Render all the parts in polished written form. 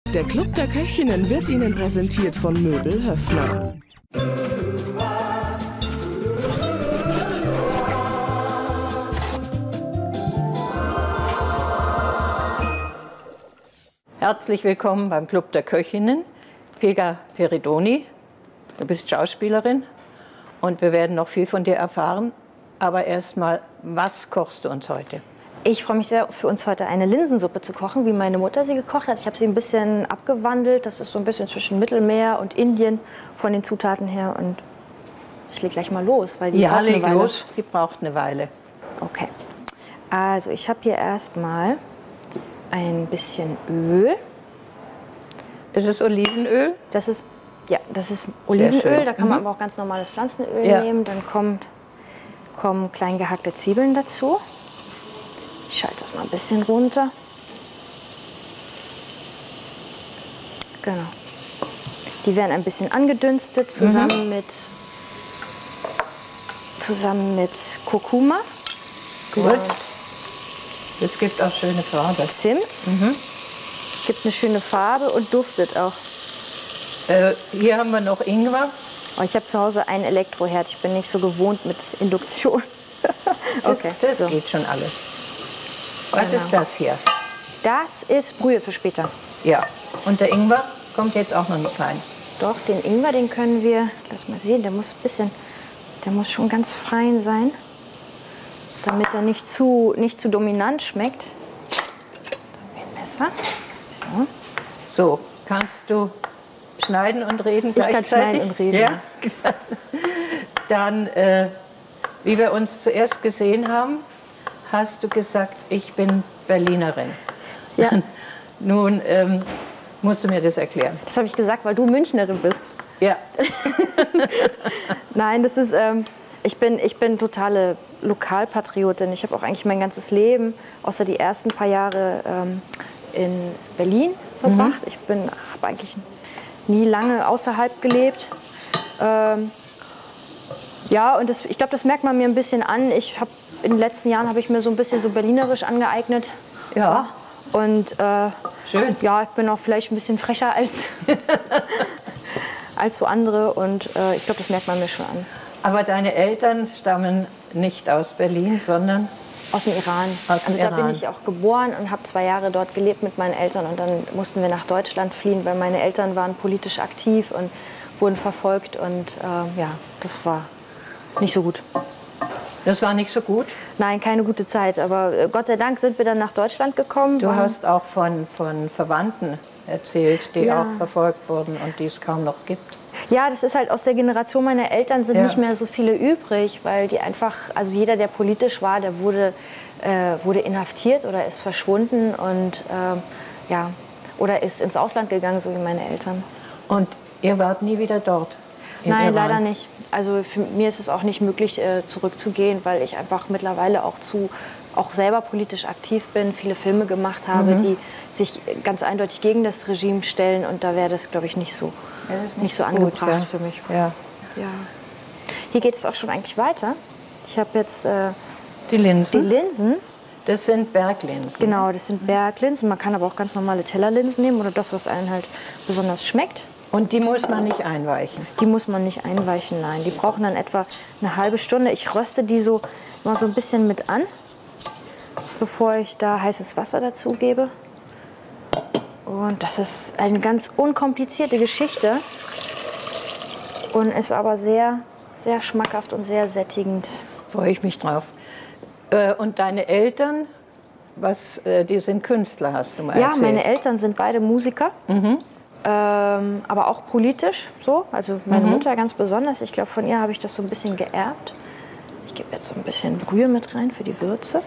Der Club der Köchinnen wird Ihnen präsentiert von Möbel Höffner. Herzlich willkommen beim Club der Köchinnen. Pega Feridoni, du bist Schauspielerin und wir werden noch viel von dir erfahren. Aber erstmal, was kochst du uns heute? Ich freue mich sehr, für uns heute eine Linsensuppe zu kochen, wie meine Mutter sie gekocht hat. Ich habe sie ein bisschen abgewandelt. Das ist so ein bisschen zwischen Mittelmeer und Indien von den Zutaten her. Und ich lege gleich mal los, weil die braucht eine Weile. Los. Die braucht eine Weile. Okay. Also ich habe hier erstmal ein bisschen Öl. Ist es Olivenöl? Das ist Olivenöl. Da kann man aber auch ganz normales Pflanzenöl nehmen. Dann kommen klein gehackte Zwiebeln dazu. Ich schalte das mal ein bisschen runter. Genau. Die werden ein bisschen angedünstet zusammen mit Kurkuma. Gut. Das gibt auch schöne Farbe. Zimt. Gibt eine schöne Farbe und duftet auch. Hier haben wir noch Ingwer. Oh, ich habe zu Hause einen Elektroherd. Ich bin nicht so gewohnt mit Induktion. Okay, das geht schon alles. Was ist das hier? Das ist Brühe für später. Ja, und der Ingwer kommt jetzt auch noch nicht rein. Doch, den Ingwer, den können wir, lass mal sehen, der muss schon ganz fein sein, damit er nicht zu dominant schmeckt. Dann haben wir ein Messer. So, kannst du schneiden und reden gleichzeitig? Ich kann schneiden und reden. Ja? Dann, wie wir uns zuerst gesehen haben, hast du gesagt, ich bin Berlinerin. Ja. Nun musst du mir das erklären. Das habe ich gesagt, weil du Münchnerin bist. Ja. Nein, das ist, ich bin totale Lokalpatriotin. Ich habe auch eigentlich mein ganzes Leben, außer die ersten paar Jahre, in Berlin verbracht. Ich habe eigentlich nie lange außerhalb gelebt. Ja, und ich glaube, das merkt man mir ein bisschen an. In den letzten Jahren habe ich mir so ein bisschen so berlinerisch angeeignet. Ja. Und schön. Ja, ich bin auch vielleicht ein bisschen frecher als so andere. Und ich glaube, das merkt man mir schon an. Aber deine Eltern stammen nicht aus Berlin, sondern? Aus dem Iran. Da bin ich auch geboren und habe 2 Jahre dort gelebt mit meinen Eltern. Und dann mussten wir nach Deutschland fliehen, weil meine Eltern waren politisch aktiv und wurden verfolgt. Und ja, das war nicht so gut. Das war nicht so gut? Nein, keine gute Zeit. Aber Gott sei Dank sind wir dann nach Deutschland gekommen. Du hast auch von Verwandten erzählt, die auch verfolgt wurden und die es kaum noch gibt. Ja, das ist halt aus der Generation meiner Eltern sind nicht mehr so viele übrig, weil die einfach, also jeder, der politisch war, der wurde inhaftiert oder ist verschwunden und ja, oder ist ins Ausland gegangen, so wie meine Eltern. Und ihr wart nie wieder dort? Nein, leider nicht. Also für mir ist es auch nicht möglich, zurückzugehen, weil ich einfach mittlerweile auch selber politisch aktiv bin, viele Filme gemacht habe, die sich ganz eindeutig gegen das Regime stellen und da wäre das, glaube ich, nicht so angebracht für mich. Ja. Ja. Hier geht es auch schon eigentlich weiter. Ich habe jetzt die Linsen. Die Linsen. Das sind Berglinsen. Genau, das sind Berglinsen. Man kann aber auch ganz normale Tellerlinsen nehmen oder das, was einem halt besonders schmeckt. Und die muss man nicht einweichen? Die muss man nicht einweichen, nein. Die brauchen dann etwa eine halbe Stunde. Ich röste die so mal so ein bisschen mit an, bevor ich da heißes Wasser dazu gebe. Und das ist eine ganz unkomplizierte Geschichte und ist aber sehr, sehr schmackhaft und sehr sättigend. Freue ich mich drauf. Und deine Eltern, die sind Künstler, hast du mal erzählt? Ja, meine Eltern sind beide Musiker. Aber auch politisch so. Also meine Mutter ganz besonders. Ich glaube, von ihr habe ich das so ein bisschen geerbt. Ich gebe jetzt so ein bisschen Brühe mit rein für die Würze.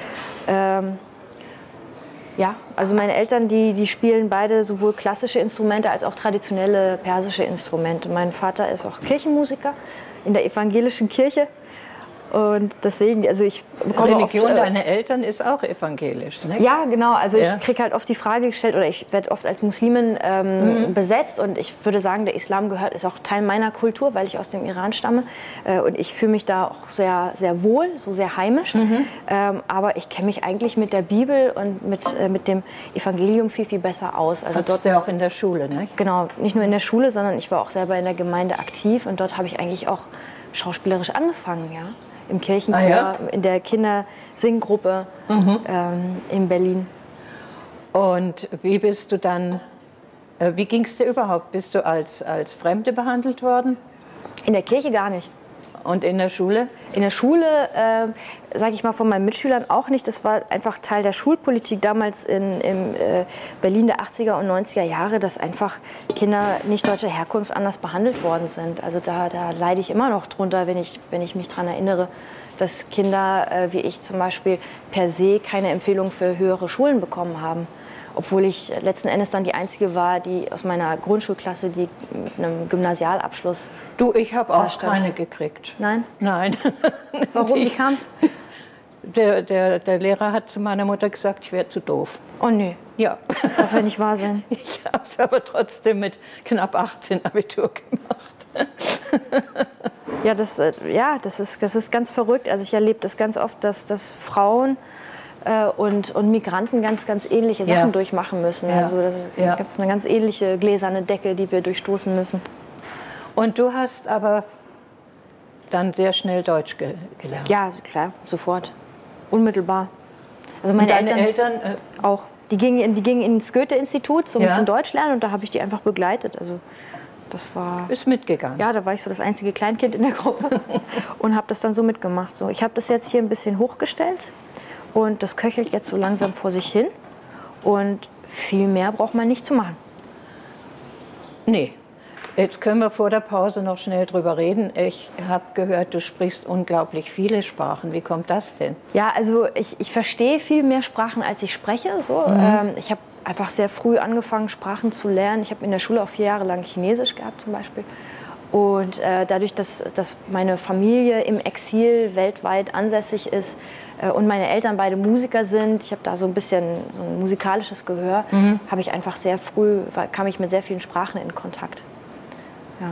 Ja, also meine Eltern, die spielen beide sowohl klassische Instrumente als auch traditionelle persische Instrumente. Mein Vater ist auch Kirchenmusiker in der evangelischen Kirche. Und deswegen, also ich bekomme Religion oft, deiner Eltern ist auch evangelisch, ne? ja, genau. Also Ja. ich kriege halt oft die Frage gestellt, oder ich werde oft als Muslimin besetzt. Und ich würde sagen, der Islam ist auch Teil meiner Kultur, weil ich aus dem Iran stamme. Und ich fühle mich da auch sehr, sehr wohl, so sehr heimisch. Aber ich kenne mich eigentlich mit der Bibel und mit dem Evangelium viel, viel besser aus. Also Dort ja auch in der Schule, ne? genau, nicht nur in der Schule, sondern ich war auch selber in der Gemeinde aktiv. Und dort habe ich eigentlich auch schauspielerisch angefangen, ja. Im Kirchenchor, Ja? in der Kindersinggruppe in Berlin. Und wie bist du dann, wie ging es dir überhaupt? Bist du als Fremde behandelt worden? In der Kirche gar nicht. Und in der Schule? In der Schule, sage ich mal, von meinen Mitschülern auch nicht. Das war einfach Teil der Schulpolitik damals in Berlin der 80er und 90er Jahre, dass einfach Kinder nicht deutscher Herkunft anders behandelt worden sind. Also da leide ich immer noch drunter, wenn ich mich daran erinnere, dass Kinder wie ich zum Beispiel per se keine Empfehlung für höhere Schulen bekommen haben. Obwohl ich letzten Endes dann die Einzige war, die aus meiner Grundschulklasse, die mit einem Gymnasialabschluss. Du, ich habe auch stand. keine gekriegt. Nein? Nein. Warum? Wie kam es? Der Lehrer hat zu meiner Mutter gesagt, ich wäre zu doof. Oh nö, Ja. das darf ja nicht wahr sein. Ich habe es aber trotzdem mit knapp 18 Abitur gemacht. Ja, das ist ganz verrückt. Also ich erlebe das ganz oft, dass Frauen und Migranten ganz, ganz ähnliche Sachen durchmachen müssen. Ja. Also das gibt eine ganz ähnliche gläserne Decke, die wir durchstoßen müssen. Und du hast aber dann sehr schnell Deutsch gelernt. Ja, klar, sofort. Unmittelbar. Also meine Deine Eltern auch. Die gingen ins Goethe-Institut zum Deutschlernen und da habe ich die einfach begleitet. Also das war... ist mitgegangen. Ja, da war ich so das einzige Kleinkind in der Gruppe und habe das dann so mitgemacht. So, ich habe das jetzt hier ein bisschen hochgestellt und das köchelt jetzt so langsam vor sich hin und viel mehr braucht man nicht zu machen. Nee. Jetzt können wir vor der Pause noch schnell drüber reden. Ich habe gehört, du sprichst unglaublich viele Sprachen. Wie kommt das denn? Ja, also ich verstehe viel mehr Sprachen, als ich spreche. So. Ich habe einfach sehr früh angefangen, Sprachen zu lernen. Ich habe in der Schule auch 4 Jahre lang Chinesisch gehabt zum Beispiel. Und dadurch, dass meine Familie im Exil weltweit ansässig ist und meine Eltern beide Musiker sind, ich habe da so ein bisschen so ein musikalisches Gehör, habe ich einfach sehr früh, kam ich mit sehr vielen Sprachen in Kontakt. Ja.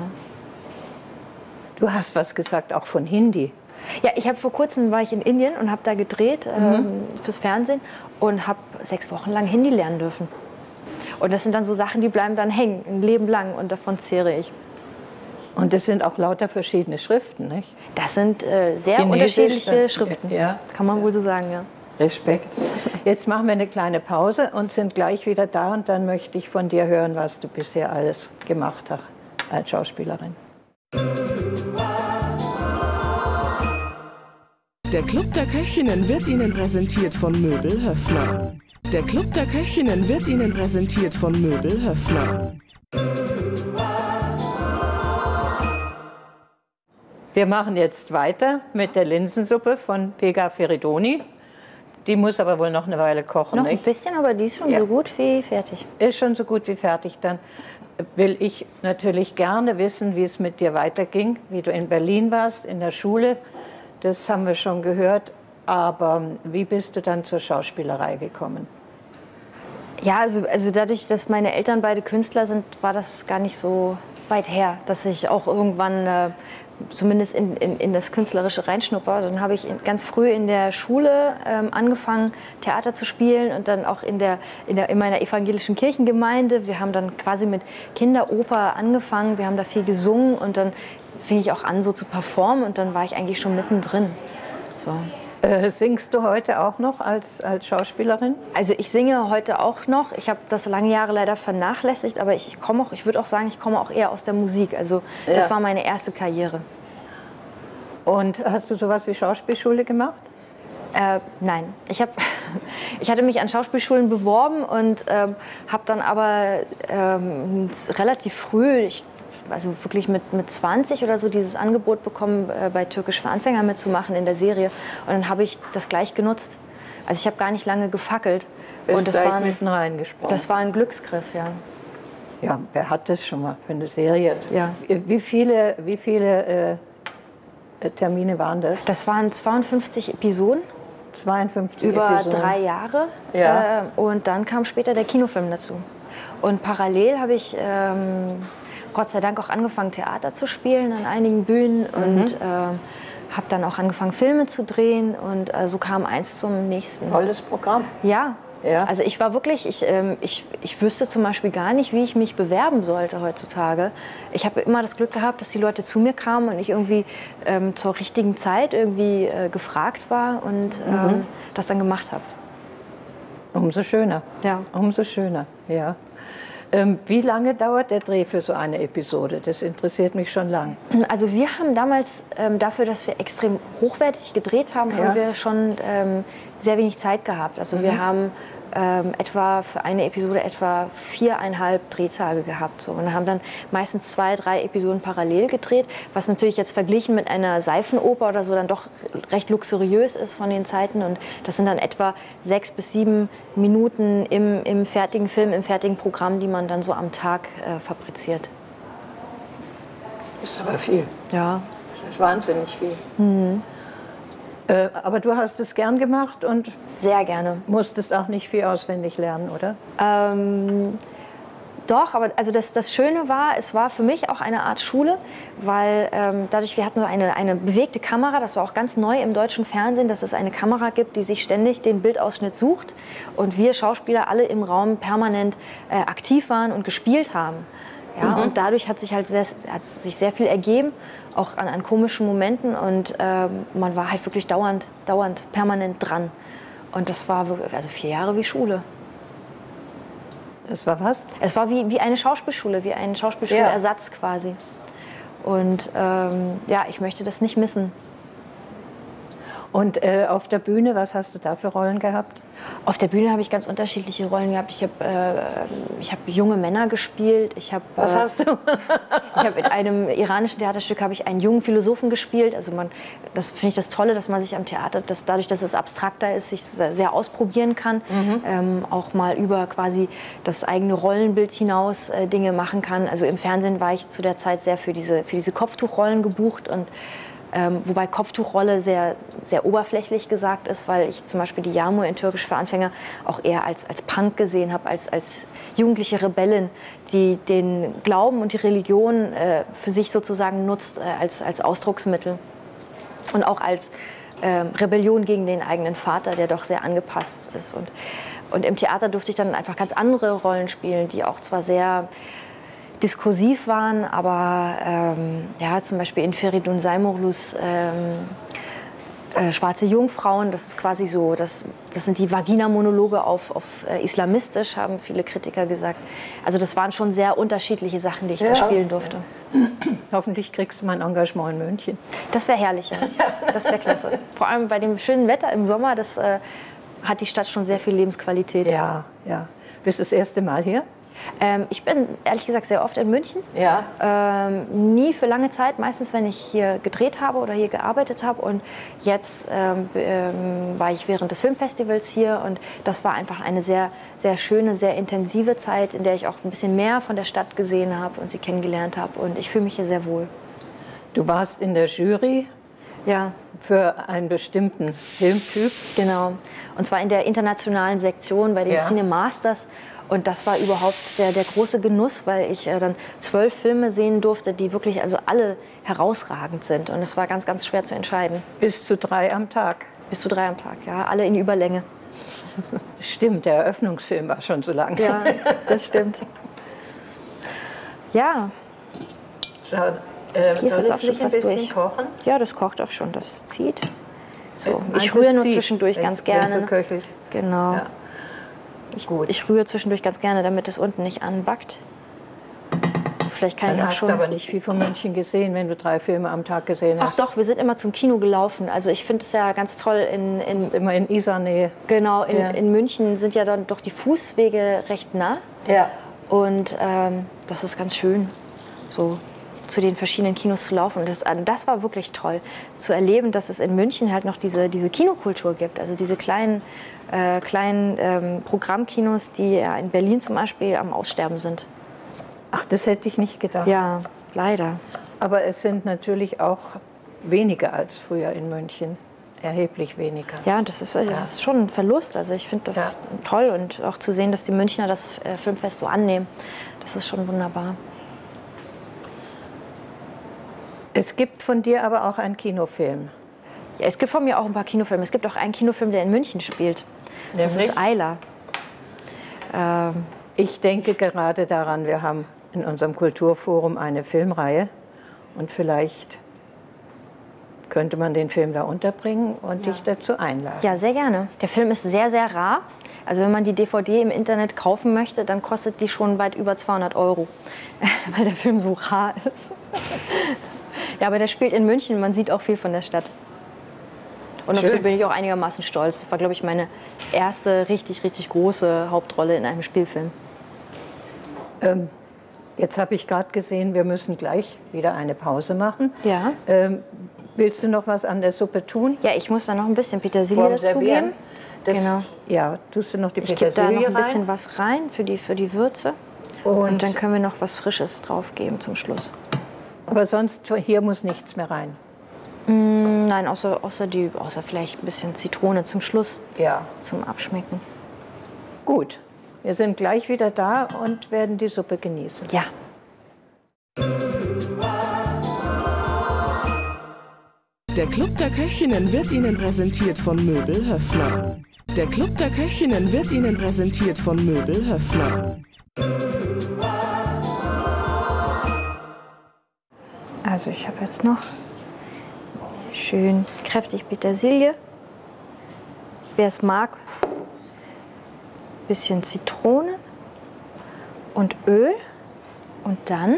Du hast was gesagt, auch von Hindi. Ja, vor kurzem war ich in Indien und habe da gedreht fürs Fernsehen und habe 6 Wochen lang Hindi lernen dürfen. Und das sind dann so Sachen, die bleiben dann hängen, ein Leben lang und davon zehre ich. Und das sind auch lauter verschiedene Schriften, nicht? Das sind sehr Chinesisch, unterschiedliche Schriften, ja. Kann man wohl so sagen, ja. Respekt. Jetzt machen wir eine kleine Pause und sind gleich wieder da. Und dann möchte ich von dir hören, was du bisher alles gemacht hast als Schauspielerin. Der Club der Köchinnen wird Ihnen präsentiert von Möbel Höffner. Der Club der Köchinnen wird Ihnen präsentiert von Möbel Höffner. Wir machen jetzt weiter mit der Linsensuppe von Pega Feridoni. Die muss aber wohl noch eine Weile kochen, Noch ein nicht? bisschen, aber die ist schon so gut wie fertig. Ist schon so gut wie fertig. Dann will ich natürlich gerne wissen, wie es mit dir weiterging, wie du in Berlin warst, in der Schule. Das haben wir schon gehört. Aber wie bist du dann zur Schauspielerei gekommen? Ja, also dadurch, dass meine Eltern beide Künstler sind, war das gar nicht so weit her, dass ich auch irgendwann zumindest in das Künstlerische reinschnupper. Dann habe ich ganz früh in der Schule angefangen, Theater zu spielen und dann auch in meiner evangelischen Kirchengemeinde. Wir haben dann quasi mit Kinderoper angefangen, wir haben da viel gesungen und dann fing ich auch an, so zu performen und dann war ich eigentlich schon mittendrin. So. Singst du heute auch noch als Schauspielerin? Also ich singe heute auch noch. Ich habe das lange Jahre leider vernachlässigt, aber ich würde auch sagen, ich komme auch eher aus der Musik. Also das war meine erste Karriere. Und hast du sowas wie Schauspielschule gemacht? Nein. Ich hatte mich an Schauspielschulen beworben und habe dann aber relativ früh, also wirklich mit 20 oder so, dieses Angebot bekommen, bei Türkisch für Anfänger mitzumachen in der Serie. Und dann habe ich das gleich genutzt. Also ich habe gar nicht lange gefackelt. Und das war mitten reingesprungen. Das war ein Glücksgriff, ja. Ja, wer hat das schon mal für eine Serie? Ja. Wie viele Termine waren das? Das waren 52 Episoden 52 über Episoden. 3 Jahre. Ja. Und dann kam später der Kinofilm dazu. Und parallel habe ich Gott sei Dank auch angefangen, Theater zu spielen an einigen Bühnen und habe dann auch angefangen, Filme zu drehen. Und so kam eins zum nächsten. Tolles Programm. Ja. Ja. Also ich war wirklich, ich wüsste zum Beispiel gar nicht, wie ich mich bewerben sollte heutzutage. Ich habe immer das Glück gehabt, dass die Leute zu mir kamen und ich irgendwie zur richtigen Zeit irgendwie gefragt war und das dann gemacht habe. Umso schöner. Ja. Umso schöner, ja. Wie lange dauert der Dreh für so eine Episode? Das interessiert mich schon lang. Also wir haben damals dafür, dass wir extrem hochwertig gedreht haben, haben wir schon sehr wenig Zeit gehabt. Also wir haben etwa für eine Episode etwa 4,5 Drehtage gehabt. So. Und haben dann meistens 2, 3 Episoden parallel gedreht, was natürlich jetzt verglichen mit einer Seifenoper oder so dann doch recht luxuriös ist von den Zeiten. Und das sind dann etwa 6 bis 7 Minuten im fertigen Film, im fertigen Programm, die man dann so am Tag fabriziert. Das ist aber viel. Ja. Das ist wahnsinnig viel. Aber du hast es gern gemacht und Sehr gerne. musstest auch nicht viel auswendig lernen, oder? Doch, aber also das Schöne war, es war für mich auch eine Art Schule, weil dadurch, wir hatten so eine bewegte Kamera, das war auch ganz neu im deutschen Fernsehen, dass es eine Kamera gibt, die sich ständig den Bildausschnitt sucht und wir Schauspieler alle im Raum permanent aktiv waren und gespielt haben. Ja, und dadurch hat sich sehr viel ergeben, auch an komischen Momenten und man war halt wirklich dauernd, permanent dran. Und das war wirklich, also 4 Jahre wie Schule. Das war was? Es war wie eine Schauspielschule, wie ein Schauspielschulersatz quasi. Und ja, ich möchte das nicht missen. Und auf der Bühne, was hast du da für Rollen gehabt? Auf der Bühne habe ich ganz unterschiedliche Rollen gehabt. Ich hab junge Männer gespielt. Was hast du? Ich habe in einem iranischen Theaterstück habe ich einen jungen Philosophen gespielt. Also das finde ich das Tolle, dass man sich am Theater, dadurch, dass es abstrakter ist, sich sehr ausprobieren kann. Auch mal über quasi das eigene Rollenbild hinaus Dinge machen kann. Also im Fernsehen war ich zu der Zeit sehr für diese Kopftuchrollen gebucht und wobei Kopftuchrolle sehr, sehr oberflächlich gesagt ist, weil ich zum Beispiel die Yağmur in Türkisch für Anfänger auch eher als Punk gesehen habe, als jugendliche Rebellin, die den Glauben und die Religion für sich sozusagen nutzt als Ausdrucksmittel und auch als Rebellion gegen den eigenen Vater, der doch sehr angepasst ist. Und im Theater durfte ich dann einfach ganz andere Rollen spielen, die auch zwar sehr diskursiv waren, aber ja, zum Beispiel in Feridun Zaimoglu's Schwarze Jungfrauen, das ist quasi so, das sind die Vagina-Monologe auf islamistisch, haben viele Kritiker gesagt. Also das waren schon sehr unterschiedliche Sachen, die ich da spielen durfte. Hoffentlich kriegst du mein Engagement in München. Das wäre herrlich, ja. Das wäre klasse. Vor allem bei dem schönen Wetter im Sommer, das hat die Stadt schon sehr viel Lebensqualität. Ja, ja. Bist du das erste Mal hier? Ich bin ehrlich gesagt sehr oft in München. Ja. Nie für lange Zeit, meistens wenn ich hier gedreht habe oder hier gearbeitet habe. Und jetzt war ich während des Filmfestivals hier und das war einfach eine sehr, sehr schöne, sehr intensive Zeit, in der ich auch ein bisschen mehr von der Stadt gesehen habe und sie kennengelernt habe. Und ich fühle mich hier sehr wohl. Du warst in der Jury Ja, für einen bestimmten Filmtyp. genau. Und zwar in der internationalen Sektion bei den Ja. Cinemasters. Und das war überhaupt der große Genuss, weil ich dann 12 Filme sehen durfte, die wirklich also alle herausragend sind. Und es war ganz, ganz schwer zu entscheiden. Bis zu 3 am Tag. Bis zu 3 am Tag, ja. Alle in Überlänge. Stimmt, der Eröffnungsfilm war schon so lang. Ja, das stimmt. Ja, Schau, Hier ist soll es ich auch schon nicht ein fast bisschen durch. kochen? ja, das kocht auch schon, das zieht. So, Meinst ich du, rühre es nur zieht, zwischendurch wenn's- ganz gerne. wenn's so köchelt? Genau. Ja. Ich rühre zwischendurch ganz gerne, damit es unten nicht anbackt. Vielleicht kann Dann ich auch hast schon. du aber nicht viel von München gesehen, wenn du 3 Filme am Tag gesehen Ach hast. doch, wir sind immer zum Kino gelaufen. Also ich finde es ja ganz toll Du bist immer in Isar-Nähe. genau, Ja. in München sind ja dann doch die Fußwege recht nah. Ja. Und das ist ganz schön, so zu den verschiedenen Kinos zu laufen. Und das war wirklich toll, zu erleben, dass es in München halt noch diese Kinokultur gibt. Also diese kleinen Programmkinos, die ja in Berlin zum Beispiel am Aussterben sind. Ach, das hätte ich nicht gedacht. Ja, leider. Aber es sind natürlich auch weniger als früher in München. Erheblich weniger. Ja, das ist schon ein Verlust. Also ich finde das toll und auch zu sehen, dass die Münchner das Filmfest so annehmen, das ist schon wunderbar. Es gibt von dir aber auch einen Kinofilm. Ja, es gibt von mir auch ein paar Kinofilme. Es gibt auch einen Kinofilm, der in München spielt. Das ist Ayla. Ich denke gerade daran, wir haben in unserem Kulturforum eine Filmreihe und vielleicht könnte man den Film da unterbringen und dich dazu einladen. Ja, sehr gerne. Der Film ist sehr, sehr rar. Also wenn man die DVD im Internet kaufen möchte, dann kostet die schon weit über 200 €, weil der Film so rar ist. Ja, aber der spielt in München, man sieht auch viel von der Stadt. Und dafür bin ich auch einigermaßen stolz. Das war, glaube ich, meine erste richtig, richtig große Hauptrolle in einem Spielfilm. Jetzt habe ich gerade gesehen, wir müssen gleich wieder eine Pause machen. Ja. Willst du noch was an der Suppe tun? Ja, ich muss da noch ein bisschen Petersilie dazugeben. Genau. Ja, tust du noch die Ich gebe Petersilie da noch ein rein? bisschen was rein für die Würze. Und dann können wir noch was Frisches drauf geben zum Schluss. Aber sonst, hier muss nichts mehr rein. Nein, außer vielleicht ein bisschen Zitrone zum Schluss. Ja. Zum Abschmecken. Gut, wir sind gleich wieder da und werden die Suppe genießen. Ja. Der Club der Köchinnen wird Ihnen präsentiert von Möbel Höffner. Der Club der Köchinnen wird Ihnen präsentiert von Möbel Höffner. Also ich habe jetzt noch schön kräftig Petersilie. Wer es mag, bisschen Zitrone und Öl. Und dann,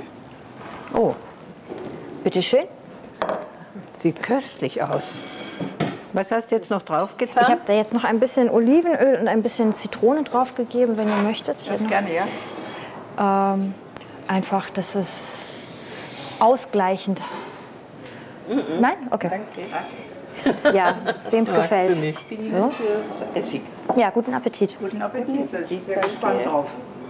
bitteschön. Sieht köstlich aus. Was hast du jetzt noch drauf getan? Ich habe da jetzt noch ein bisschen Olivenöl und ein bisschen Zitrone drauf gegeben, wenn ihr möchtet. Das gerne, ja. Einfach, das ist ausgleichend. Nein? Okay. Danke. Ja, wem es gefällt. So. Für Essig. Ja, guten Appetit. Guten Appetit. Da bin ich sehr gespannt drauf.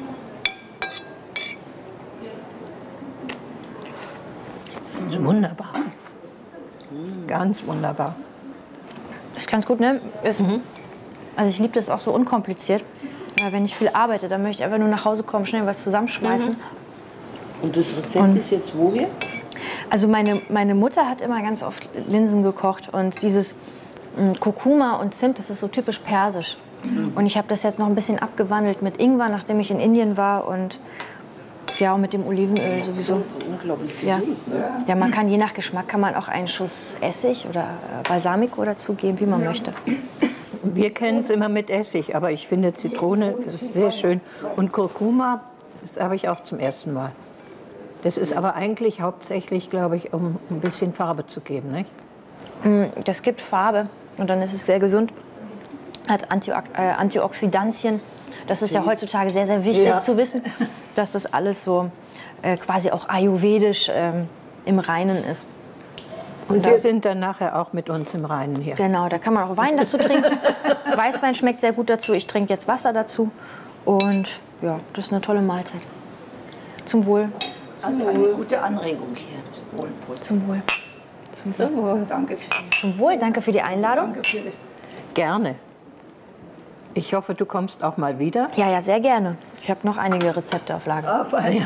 Das ist wunderbar. Ganz wunderbar. Ist ganz gut, ne? Also ich liebe das auch so unkompliziert. Weil wenn ich viel arbeite, dann möchte ich einfach nur nach Hause kommen, schnell was zusammenschmeißen. Und das Rezept ist jetzt woher? Also meine Mutter hat immer ganz oft Linsen gekocht und dieses Kurkuma und Zimt, das ist so typisch persisch. Und ich habe das jetzt noch ein bisschen abgewandelt mit Ingwer, nachdem ich in Indien war und ja, und mit dem Olivenöl sowieso. Unglaublich viel Ja. Süß, ne? Ja, man kann je nach Geschmack kann man auch einen Schuss Essig oder Balsamico dazugeben, wie man möchte. Wir kennen es immer mit Essig, aber ich finde Zitrone, das ist sehr schön. Und Kurkuma, das habe ich auch zum ersten Mal. Das ist aber eigentlich hauptsächlich, glaube ich, um ein bisschen Farbe zu geben, nicht? Das gibt Farbe und dann ist es sehr gesund. Hat Antioxidantien. Das ist ja heutzutage sehr, sehr wichtig zu wissen, dass das alles so quasi auch ayurvedisch im Reinen ist. Und wir sind dann nachher auch mit uns im Reinen hier. Genau, da kann man auch Wein dazu trinken. Weißwein schmeckt sehr gut dazu. Ich trinke jetzt Wasser dazu. Und ja, das ist eine tolle Mahlzeit. Zum Wohl. Also eine gute Anregung hier. Zum Wohl. Prost. Zum Wohl. Zum Wohl. Danke. Zum Wohl. Danke für die Einladung. Danke für die. Gerne. Ich hoffe, du kommst auch mal wieder. Ja, ja, sehr gerne. Ich habe noch einige Rezepte auf Lager.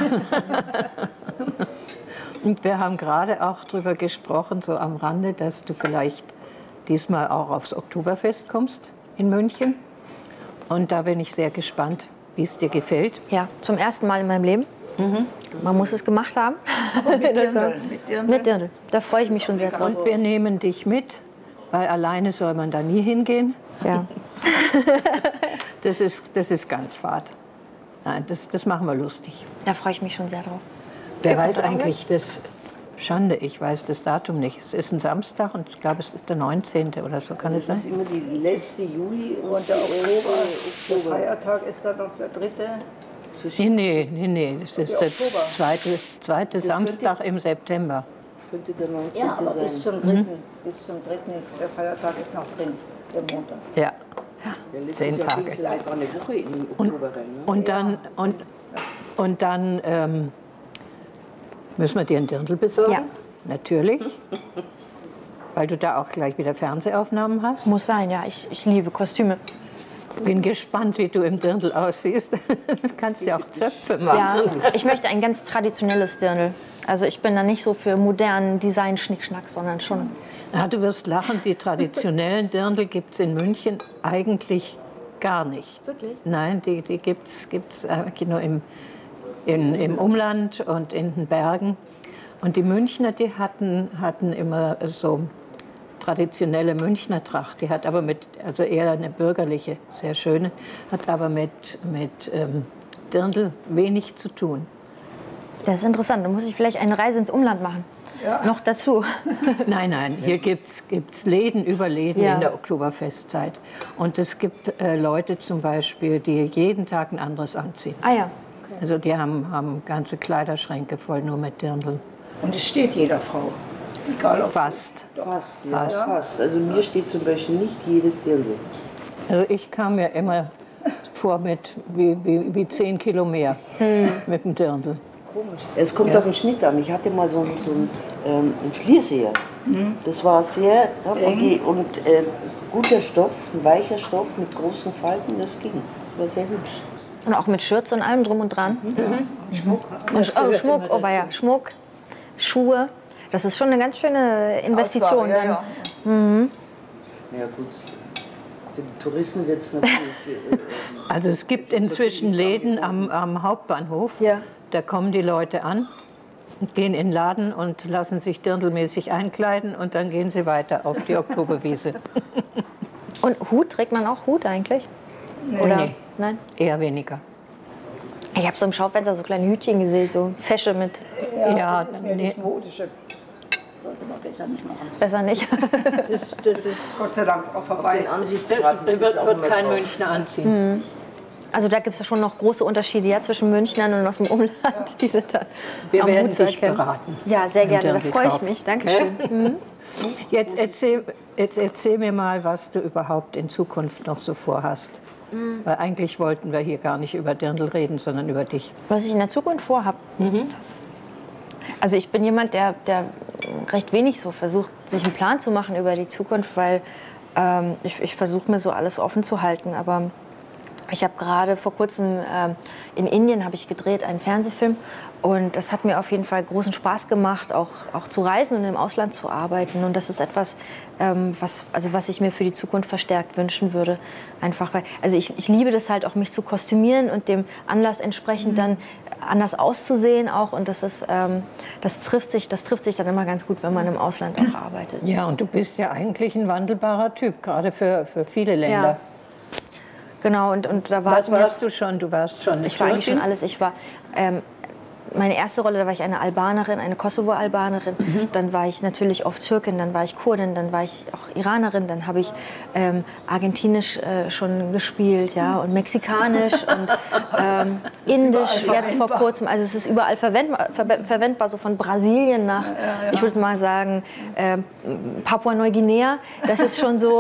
Und wir haben gerade auch darüber gesprochen, so am Rande, dass du vielleicht diesmal auch aufs Oktoberfest kommst in München. Und da bin ich sehr gespannt, wie es dir gefällt. Ja, zum ersten Mal in meinem Leben. Man muss es gemacht haben. Mit Dirndl. Da freue ich mich schon sehr drauf. Und wir nehmen dich mit, weil alleine soll man da nie hingehen. Ja. Das ist ganz fad. Nein, das machen wir lustig. Da freue ich mich schon sehr drauf. Wer weiß eigentlich das? Schande, ich weiß das Datum nicht. Es ist ein Samstag und ich glaube, es ist der 19. oder so. Kann es Das ist sein? immer die letzte Juli Und der der Feiertag ist dann noch der 3. Nee. Das ist der zweite Samstag im September. Könnte der 19. Ja, aber sein. bis zum 3. Bis zum 3. Der Feiertag ist noch drin, der Montag. Ja, Ja, letztes 10 Jahr Tage. ging es ja sogar eine Woche im Oktober rein. Ne? Und dann müssen wir dir ein Dirndl besorgen. Ja. Natürlich. Weil du da auch gleich wieder Fernsehaufnahmen hast? Muss sein, ja. Ich liebe Kostüme. Bin gespannt, wie du im Dirndl aussiehst. Du kannst ja auch Zöpfe machen. Ja, ich möchte ein ganz traditionelles Dirndl. Also ich bin da nicht so für modernen Design-Schnickschnack, sondern schon... Ja, du wirst lachen, die traditionellen Dirndl gibt es in München eigentlich gar nicht. Wirklich? Nein, die gibt's eigentlich nur im Umland und in den Bergen. Und die Münchner, die hatten immer so traditionelle Münchner Tracht. Die hat aber also eher eine bürgerliche, sehr schöne, hat aber mit Dirndl wenig zu tun. Das ist interessant. Da muss ich vielleicht eine Reise ins Umland machen. Ja. Noch dazu. Nein, hier gibt's Läden über Läden in der Oktoberfestzeit. Und es gibt Leute zum Beispiel, die jeden Tag ein anderes anziehen. Ah ja. Okay. Also die haben ganze Kleiderschränke voll nur mit Dirndl. Und es steht jeder Frau. Egal ob Fast. Fast, ja, fast. Also mir steht zum Beispiel nicht jedes Dirndl. Also ich kam mir immer vor mit wie 10 Kilo mehr mit dem Dirndl. Komisch. Es kommt auf den Schnitt an. Ich hatte mal so einen Schlierseher. Das war sehr und guter Stoff, ein weicher Stoff mit großen Falten, das ging. Das war sehr hübsch. Und auch mit Schürze und allem drum und dran. Schmuck. Schmuck, oh weia, Schmuck, Schuhe. Das ist schon eine ganz schöne Investition. Auswahl, ja. Ja gut, für die Touristen wird es natürlich... Also es gibt inzwischen Läden am Hauptbahnhof. Ja. Da kommen die Leute an, gehen in den Laden und lassen sich dirndlmäßig einkleiden und dann gehen sie weiter auf die Oktoberwiese. Und Hut, trägt man auch Hut eigentlich? Oder? Nee. Nein? Eher weniger. Ich habe so im Schaufenster so kleine Hütchen gesehen, so Fesche mit. Ja, Das wäre nicht modische. Sollte man besser nicht machen. Besser nicht. Das ist Gott sei Dank auch vorbei. Den Ansichtsgrad wird kein Münchner anziehen. Also da gibt es ja schon noch große Unterschiede ja, zwischen Münchnern und aus dem Umland. Die sind da Wir am werden Hut zu dich erkennen. beraten. Ja, sehr gerne. Da Dirndl freue ich kaufen. mich. Dankeschön. Jetzt erzähl mir mal, was du überhaupt in Zukunft noch so vorhast. Weil eigentlich wollten wir hier gar nicht über Dirndl reden, sondern über dich. Was ich in der Zukunft vorhabe. Also ich bin jemand, der recht wenig so versucht, sich einen Plan zu machen über die Zukunft, weil ich versuche mir so alles offen zu halten. Aber ich habe gerade vor kurzem in Indien habe ich gedreht einen Fernsehfilm und das hat mir auf jeden Fall großen Spaß gemacht, auch zu reisen und im Ausland zu arbeiten. Und das ist etwas, was ich mir für die Zukunft verstärkt wünschen würde. Einfach weil, also ich liebe das halt auch, mich zu kostümieren und dem Anlass entsprechend dann anders auszusehen auch. Und das trifft sich dann immer ganz gut, wenn man im Ausland auch arbeitet. Ja, und du bist ja eigentlich ein wandelbarer Typ, gerade für viele Länder. Ja. Genau, und da war Was warst du schon? Du warst schon eine Ich war eigentlich Türkin? schon alles. Ich war meine erste Rolle, da war ich eine Albanerin, eine Kosovo-Albanerin. Dann war ich natürlich oft Türkin, dann war ich Kurdin, dann war ich auch Iranerin, dann habe ich Argentinisch schon gespielt, ja, und Mexikanisch und Indisch jetzt vor kurzem. Also es ist überall verwendbar, so von Brasilien nach, ich würde mal sagen, Papua-Neuguinea. Das ist schon so,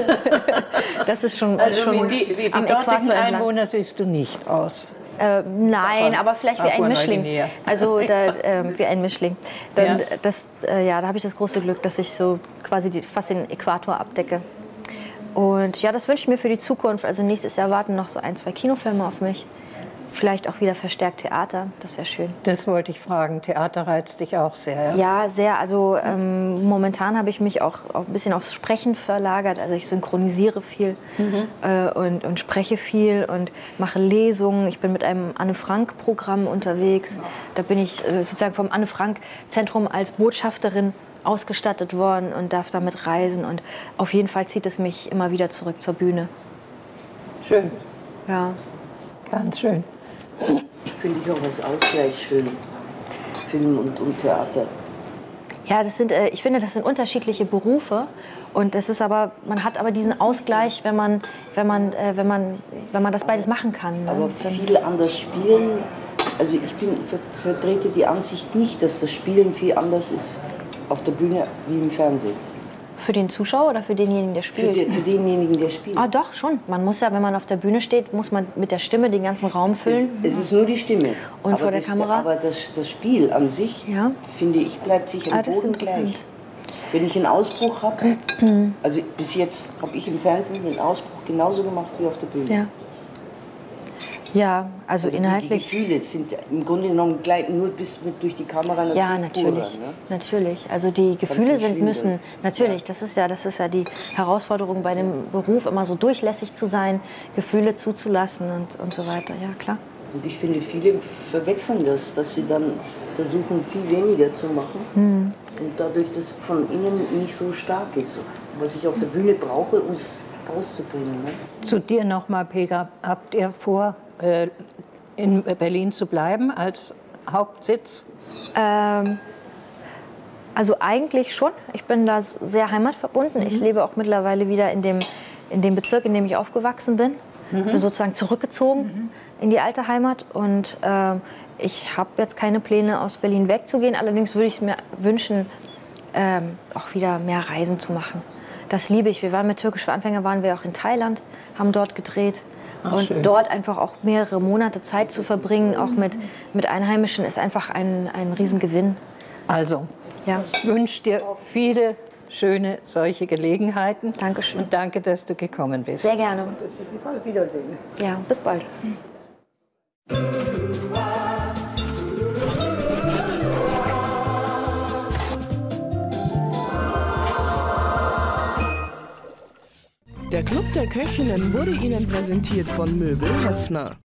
das ist schon, Also schon wie die am dortigen Äquator entlang. Einwohner siehst du nicht aus. Nein, aber vielleicht wie ein Mischling. Papua-Neuguinea. Also wie ein Mischling. Dann, da habe ich das große Glück, dass ich so quasi fast den Äquator abdecke. Und ja, das wünsche ich mir für die Zukunft. Also nächstes Jahr warten noch so 1, 2 Kinofilme auf mich. Vielleicht auch wieder verstärkt Theater, das wäre schön. Das wollte ich fragen. Theater reizt dich auch sehr, ja? Ja, sehr. Also momentan habe ich mich auch ein bisschen aufs Sprechen verlagert. Also ich synchronisiere viel und spreche viel und mache Lesungen. Ich bin mit einem Anne-Frank-Programm unterwegs. Da bin ich sozusagen vom Anne-Frank-Zentrum als Botschafterin ausgestattet worden und darf damit reisen. Und auf jeden Fall zieht es mich immer wieder zurück zur Bühne. Schön. Ja. Ganz schön. Finde ich auch als Ausgleich schön. Film und Theater. Ja, ich finde, das sind unterschiedliche Berufe und das ist man hat aber diesen Ausgleich, wenn man das beides machen kann. Ne? Aber viel anders spielen. Also ich vertrete die Ansicht nicht, dass das Spielen viel anders ist auf der Bühne wie im Fernsehen. Für den Zuschauer oder für denjenigen, der spielt? Für denjenigen, der spielt. Ah, doch, schon. Man muss ja, wenn man auf der Bühne steht, muss man mit der Stimme den ganzen Raum füllen. Es ist nur die Stimme. Und aber vor der Kamera? Aber das Spiel an sich, Ja. finde ich, bleibt sich am Das ist Boden interessant. gleich. Wenn ich einen Ausbruch habe, also bis jetzt habe ich im Fernsehen den Ausbruch genauso gemacht wie auf der Bühne. Ja. Ja, also inhaltlich. Die Gefühle sind im Grunde genommen gleiten nur bis durch die Kamera natürlich. Ja, natürlich, purer, ne? natürlich. Also die Gefühle müssen schwierig. natürlich. Das ist ja die Herausforderung bei dem Beruf, immer so durchlässig zu sein, Gefühle zuzulassen und so weiter. Ja, klar. Und ich finde, viele verwechseln das, dass sie dann versuchen, viel weniger zu machen und dadurch das von innen nicht so stark ist, was ich auf der Bühne brauche, um es rauszubringen. Ne? Zu dir nochmal, Pega. Habt ihr vor, in Berlin zu bleiben als Hauptsitz? Also eigentlich schon. Ich bin da sehr heimatverbunden. Ich lebe auch mittlerweile wieder in dem Bezirk, in dem ich aufgewachsen bin. Bin sozusagen zurückgezogen in die alte Heimat. Und ich habe jetzt keine Pläne, aus Berlin wegzugehen. Allerdings würde ich mir wünschen, auch wieder mehr Reisen zu machen. Das liebe ich. Wir waren mit Türkisch für Anfänger, waren wir auch in Thailand, haben dort gedreht. Und schön. Dort einfach auch mehrere Monate Zeit zu verbringen, auch mit Einheimischen, ist einfach ein Riesengewinn. Also, ja. Ich wünsche dir viele schöne solche Gelegenheiten. Dankeschön. Und danke, dass du gekommen bist. Sehr gerne. Und dass wir Sie bald wiedersehen. Ja, bis bald. Der Club der Köchinnen wurde Ihnen präsentiert von Möbel Höffner.